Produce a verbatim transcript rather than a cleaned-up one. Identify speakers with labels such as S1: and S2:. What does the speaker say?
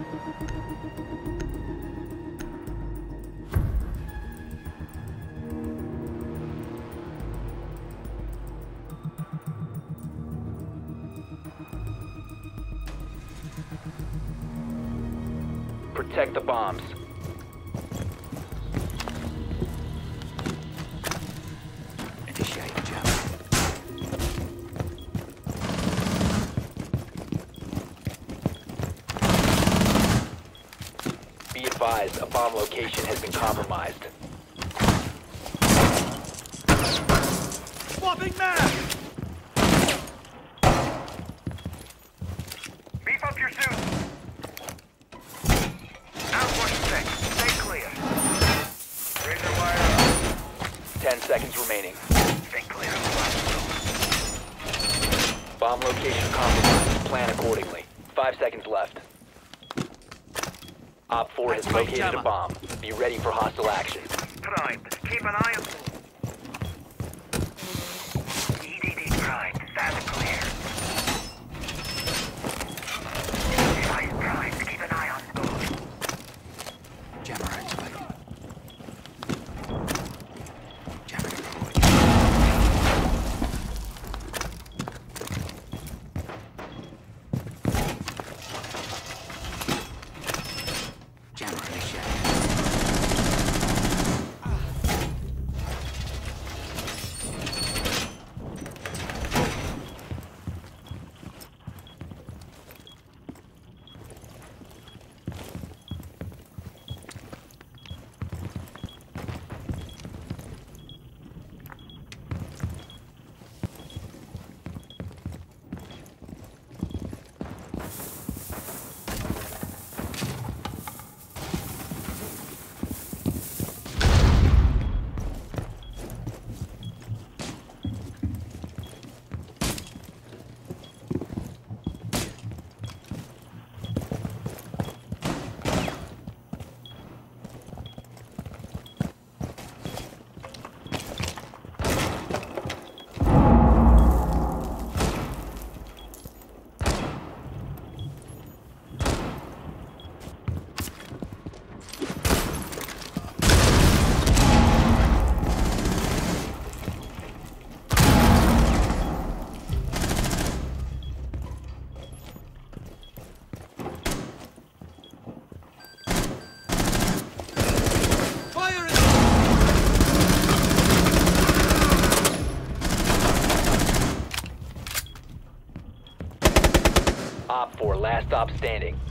S1: Protect the bombs.
S2: Initiate jam.
S1: Be advised, a bomb location has been compromised.
S3: Swapping mag!
S4: Beef up your suit. Outward six. Stay clear. Razor wire up.
S1: Ten seconds remaining.
S4: Stay clear.
S1: Bomb location compromised. Plan accordingly. Five seconds left. Op four has
S3: Activate
S1: located
S3: jammer.
S1: a bomb. Be ready for hostile action.
S4: Prime. Keep an eye on. E D D Prime. That's clear. Device Prime. Keep an eye on gold.
S2: Jammer activated. Jammer deployed. Jammer initiated.
S3: Fire in
S1: Op four, last stop standing.